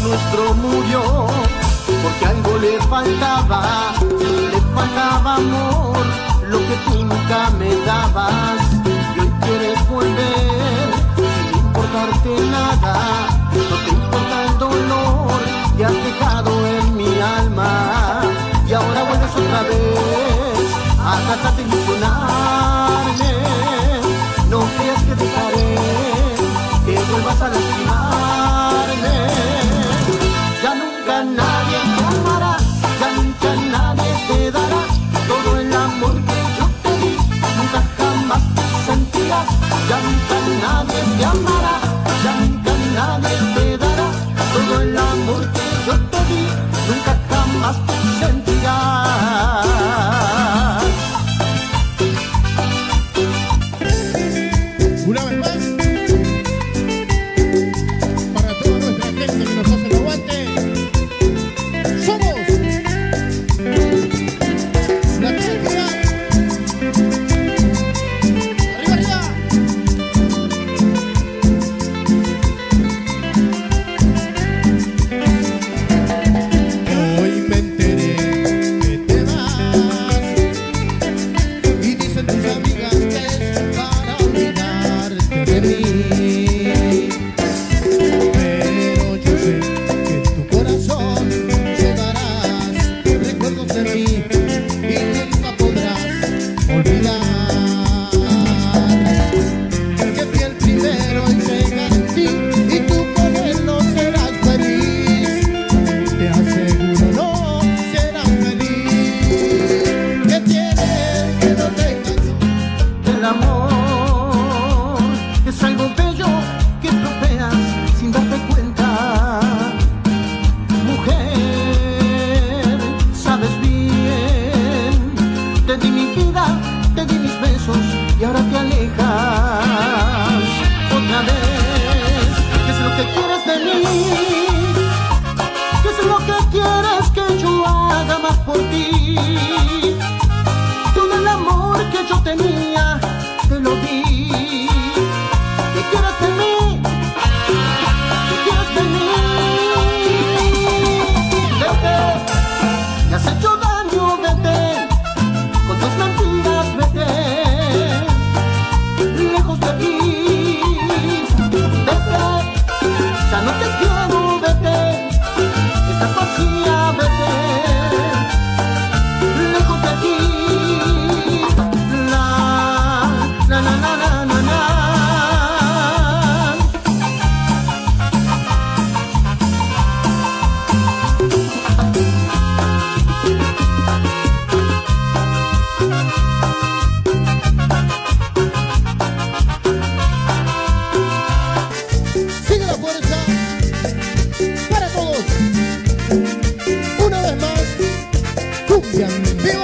nuestro murió, porque algo le faltaba amor, lo que tú nunca me dabas. Y hoy quieres volver sin importarte nada, no te importa el dolor que has dejado en mi alma. Y ahora vuelves otra vez a tratar de ilusionarme. No creas que dejaré que vuelvas a lastimarme. Ya nunca nadie te amará, ya nunca nadie te dará todo el amor que yo te di. Nunca jamás te sentirás, ya nunca nadie te amará, ya nunca nadie te dará todo el amor que yo te di. Nunca jamás te sentirás. Una vez más, para toda nuestra gente que nos hace el aguante, somos la Trinidad. Arriba, arriba. Hoy me enteré que te vas y dicen tus amigas que es para olvidarte de mí, pero yo sé que en tu corazón llevarás recuerdos de mí y nunca podrás olvidar que fui el primero en llegar en ti y tú con él no serás feliz. Te aseguro no serás feliz. ¿Qué tienes que no tengas yo? El amor es algo bello que tropeas sin darte cuenta. Mujer, sabes bien, te di mi vida, te di mis besos y ahora te alejas otra vez. ¿Qué es lo que quieres de mí? ¿Qué es lo que quieres que yo haga más por ti? Todo el amor que yo tenía te lo di. ¿Qué quieres de mí? ¿Qué quieres de mí? Vete, me has hecho daño, vete, con tus mentiras, vete, lejos de aquí. Vete, ya no te quiero, vete, estás vacía, vete, lejos de aquí. Na na na na na na. Sigue la fuerza para todos. Una vez más, cumbia en vivo.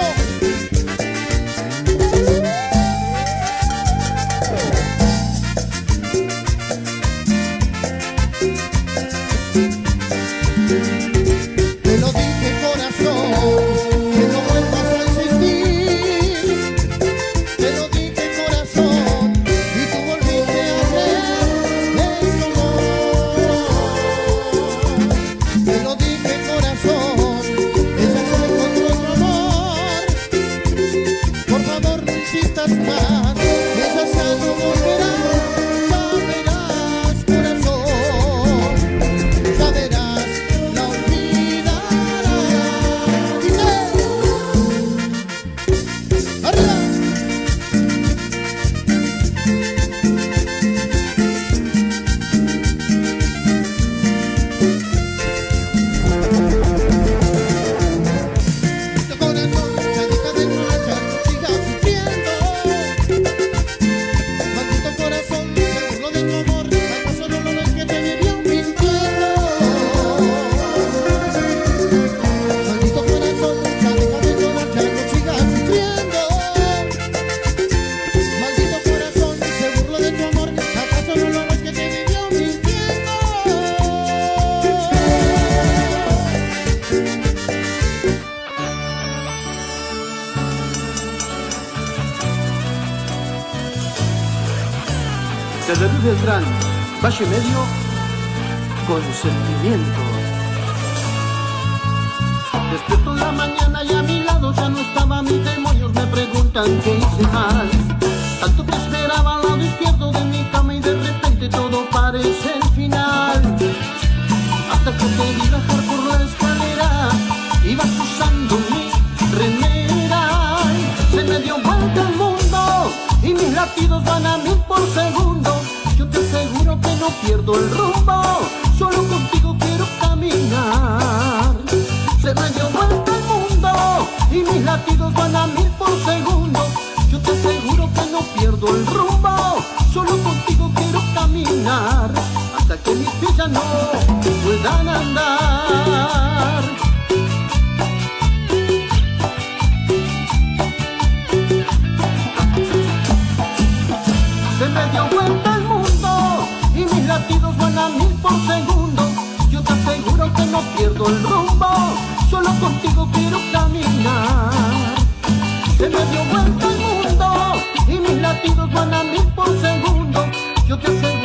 Te lo dije, corazón, que no vuelvas a insistir. Te lo dije, corazón, y tú volviste a creer en su amor. Te lo dije, corazón, ella no encontró otro amor. Por favor, no insistas más, ella ya no volverá. Ya verás, corazón, ya verás, la olvidarás. Dice, arriba. Tu corazón ya deja de marchar, no sigas sufriendo. Maldito corazón, se burló de tu amor, ¿acaso no lo ves que te vivió mintiendo? Maldito corazón, ya deja de marchar, no sigas sufriendo. Maldito corazón, se burló de tu amor, ¿acaso no lo ves que te vivió mintiendo? Desde Luis Beltrán, Valle Medio, con sentimiento. Despierto en la mañana y a mi lado ya no estaba. Mis demonios me preguntan qué hice mal. Tanto te esperaba al lado izquierdo de mi cama y de repente todo parece el final. Hasta que te vi bajar por la escalera, ibas usando mi remera. Se me dio vuelta el mundo y mis latidos van a 1000 por segundo. Yo te aseguro que no pierdo el rumbo, solo contigo quiero caminar. Se me dio vuelta el mundo y mis latidos van a 1000 por segundo. Yo te aseguro que no pierdo el rumbo, solo contigo quiero caminar. Hasta que mis pies ya no puedan andar. Se me dio vuelta el mundo y mis latidos van a 1000 por segundo. Yo te aseguro que no pierdo el rumbo, solo contigo quiero caminar. Se me dio vuelta el mundo y mis latidos van a 1000 por segundo. Yo te aseguro